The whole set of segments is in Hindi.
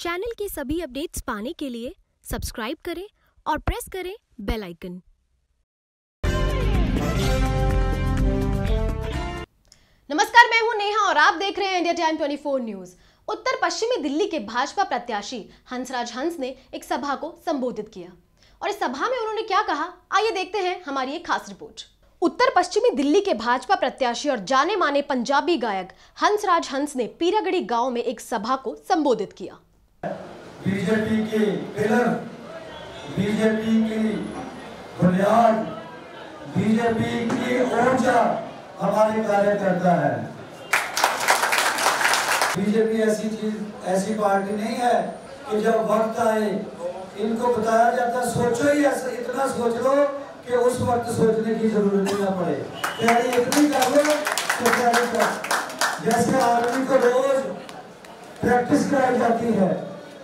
चैनल के सभी अपडेट्स पाने के लिए सब्सक्राइब करें और प्रेस करें बेल आइकन। नमस्कार, मैं हूं नेहा और आप देख रहे हैं इंडिया टाइम 24 न्यूज। उत्तर पश्चिमी दिल्ली के भाजपा प्रत्याशी हंसराज हंस ने एक सभा को संबोधित किया और इस सभा में उन्होंने क्या कहा, आइए देखते हैं हमारी एक खास रिपोर्ट। उत्तर पश्चिमी दिल्ली के भाजपा प्रत्याशी और जाने माने पंजाबी गायक हंसराज हंस ने पीरागढ़ी गांव में एक सभा को संबोधित किया। बीजेपी के पिलर, बीजेपी की बुनियाद, बीजेपी की ऊर्जा हमारे कार्यकर्ता है। बीजेपी ऐसी पार्टी नहीं है कि जब वक्त आए इनको बताया जाता सोचो ही ऐसा, इतना सोच लो कि उस वक्त सोचने की जरूरत ही ना पड़े। तैयारी इतनी कर लो कि तैयारी कर, जैसे आर्मी को रोज प्रैक्टिस कराई जाती है।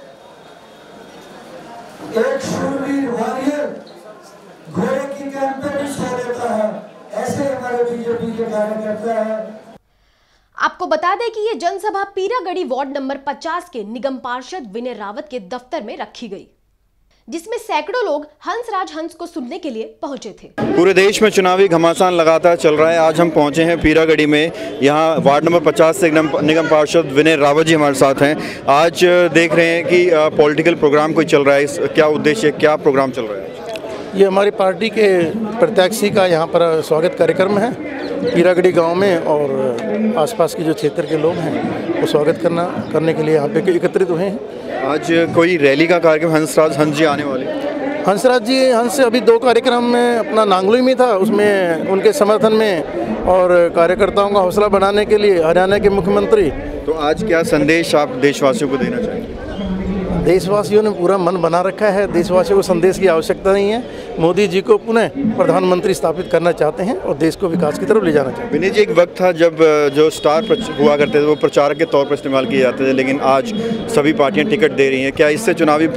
एक शूरवीर वॉरियर घोड़े की कैंप पे भी सो लेता है, ऐसे हमारे बीजेपी के कार्यकर्ता है। आपको बता दें कि ये जनसभा पीरागढ़ी वार्ड नंबर 50 के निगम पार्षद विनय रावत के दफ्तर में रखी गई, जिसमें सैकड़ों लोग हंसराज हंस को सुनने के लिए पहुंचे थे। पूरे देश में चुनावी घमासान लगातार चल रहा है। आज हम पहुंचे हैं पीरागढ़ी में। यहाँ वार्ड नंबर 50 से निगम पार्षद विनय रावत जी हमारे साथ हैं। आज देख रहे हैं कि पॉलिटिकल प्रोग्राम कोई चल रहा है, क्या उद्देश्य, क्या प्रोग्राम चल रहा है? ये हमारी पार्टी के प्रत्याशी का यहाँ पर स्वागत कार्यक्रम है पीरागढ़ी गांव में, और आसपास के जो क्षेत्र के लोग हैं वो स्वागत करने के लिए यहाँ पे एकत्रित हुए हैं। आज कोई रैली का कार्यक्रम, हंसराज हंस जी आने वाले? हंसराज जी हंस अभी 2 कार्यक्रम में अपना नांगलोई में था, उसमें उनके समर्थन में और कार्यकर्ताओं का हौसला बढ़ाने के लिए हरियाणा के मुख्यमंत्री। तो आज क्या संदेश आप देशवासियों को देना चाहेंगे? देशवासियों ने पूरा मन बना रखा है, देशवासियों को संदेश की आवश्यकता नहीं है। मोदी जी को पुनः प्रधानमंत्री स्थापित करना चाहते हैं और देश को विकास की तरफ ले जाना चाहते हैं। विनय जी, एक वक्त था जब जो स्टार हुआ करते थे वो प्रचारक के तौर पर इस्तेमाल किए जाते थे, लेकिन आज सभी पार्टियां टिकट दे रही हैं। क्या इससे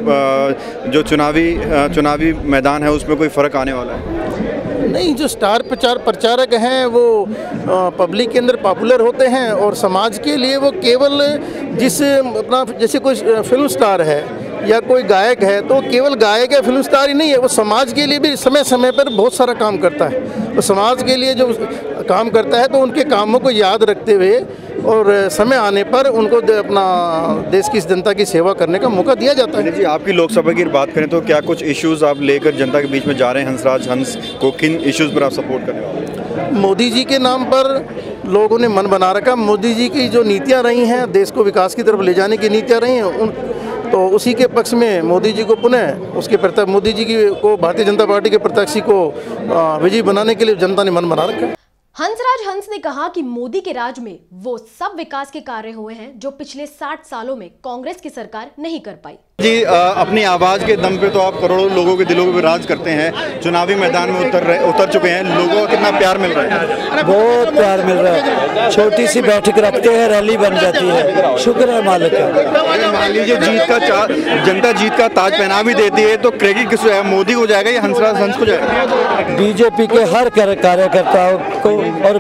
चुनावी मैदान है उसमें कोई फ़र्क आने वाला है? नहीं, जो स्टार प्रचारक हैं वो पब्लिक के अंदर पॉपुलर होते हैं और समाज के लिए वो केवल जैसे कोई फिल्म स्टार है या कोई गायक है तो केवल गायक या फिल्म स्टार ही नहीं है, वो समाज के लिए भी समय समय पर बहुत सारा काम करता है। तो समाज के लिए जो काम करता है तो उनके कामों को याद रखते हुए और समय आने पर उनको अपना देश की जनता की सेवा करने का मौका दिया जाता है। जी, आपकी लोकसभा की बात करें तो क्या कुछ इश्यूज़ आप लेकर जनता के बीच में जा रहे हैं? हंसराज हंस को किन इश्यूज़ पर आप सपोर्ट करने वाले हैं? मोदी जी के नाम पर लोगों ने मन बना रखा। मोदी जी की जो नीतियाँ रही हैं, देश को विकास की तरफ ले जाने की नीतियाँ रही हैं, तो उसी के पक्ष में मोदी जी को पुनः मोदी जी को भारतीय जनता पार्टी के प्रत्याशी को विजयी बनाने के लिए जनता ने मन बना रखा है। हंसराज हंस ने कहा कि मोदी के राज में वो सब विकास के कार्य हुए हैं जो पिछले 60 सालों में कांग्रेस की सरकार नहीं कर पाई। जी, अपनी आवाज़ के दम पे तो आप करोड़ों लोगों के दिलों पे राज करते हैं। चुनावी मैदान में उतर चुके हैं, लोगों को कितना प्यार मिल रहा है? बहुत प्यार मिल रहा है। छोटी सी बैठक रखते हैं, रैली बन जाती है। शुक्र है मालिक का। मान लीजिए जनता जीत का ताज पहना भी देती है तो क्रेडिट किसको है? मोदी को जाएगा या हंसराज हंस को जाएगा? बीजेपी के हर कार्यकर्ताओं को और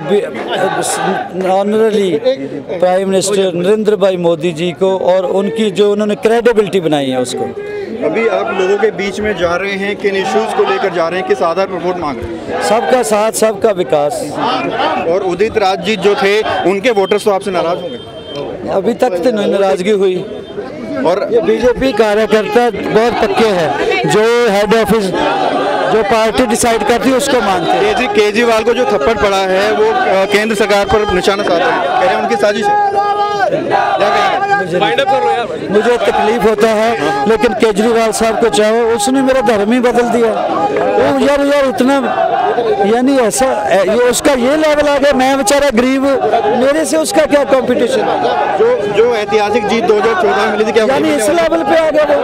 ऑनरली प्राइम मिनिस्टर नरेंद्र भाई मोदी जी को और उनकी जो उन्होंने क्रेडिबिलिटी बनाई है उसको। अभी आप लोगों के बीच में जा रहे हैं, किन इश्यूज को लेकर जा रहे हैं, किस आधार पर वोट मांग रहे हैं? सबका साथ, सबका विकास। और उदित राज जी जो थे उनके वोटर्स तो आपसे नाराज होंगे? अभी तक तो नाराजगी हुई। और ये बीजेपी कार्यकर्ता बहुत पक्के हैं, जो हेड ऑफिस जो पार्टी डिसाइड करती है उसको मानते हैं। केजरीवाल को जो थप्पड़ पड़ा है वो केंद्र सरकार पर निशाना साधा है, कह रहे हैं उनकी साजिश है। मुझे तकलीफ होता है, लेकिन केजरीवाल साहब को चाहो, उसने मेरा धर्म ही बदल दिया। वो यार इतना यानी ऐसा ये उसका ये लेवल आ गया, मैं बेचारा गरीब, मेरे से उसका क्या कंपटीशन? जो ऐतिहासिक जीत 2014 में मिली थी, क्या यानी इस लेवल पे आ गया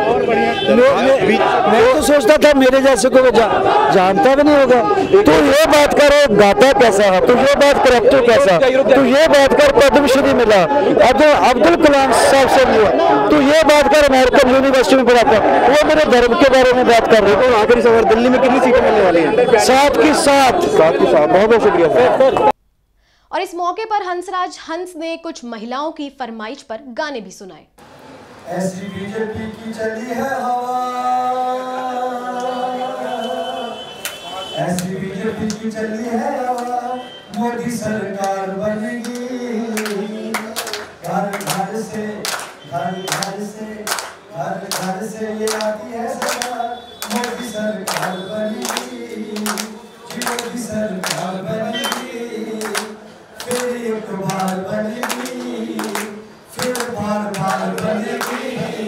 मैं तो सोचता था मेरे जैसे को वो जानता भी नहीं होगा। तो ये बात करो गाता कैसा है, तो ये बात कर एक्टर कैसा, तो ये बात कर पद्मश्री मिला अब्दुल कलाम साहब से हुआ, तो ये बात कर अमेरिकन यूनिवर्सिटी में पढ़ा था, वो मेरे धर्म के बारे में बात कर रहे थे। आखिरी सवाल, दिल्ली में कितनी सीटें मिलने वाली हैं? 7 की 7। बहुत बहुत शुक्रिया। और इस मौके पर हंसराज हंस ने कुछ महिलाओं की फरमाइश पर गाने भी सुनाए। ऐसी बीजेपी की चली है हवा, ऐसी बीजेपी की चली है हवा, मोदी सरकार बनेगी। घर घर से ये आती है सरकार, मोदी सरकार बनेगी, मोदी सरकार बनेगी, फिर एक बार बनेगी, फिर बार बनेगी।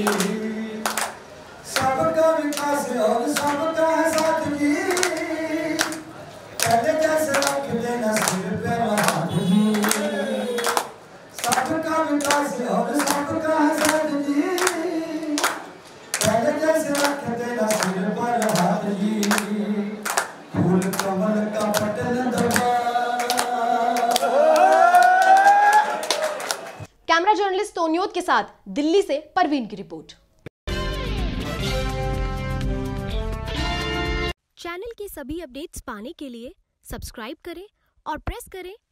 सबका विकास और सबका है सादगी, पहले जैसे रख देना सिर पे हाथ जी। सबका विकास और सबका है सादगी, पहले जैसे रख देना सिर पर हाथ जी। फूल कमल का पटल दबा। कैमरा जर्नलिस्ट तोनियोत के साथ दिल्ली से परवीन की रिपोर्ट। चैनल की सभी अपडेट्स पाने के लिए सब्सक्राइब करें और प्रेस करें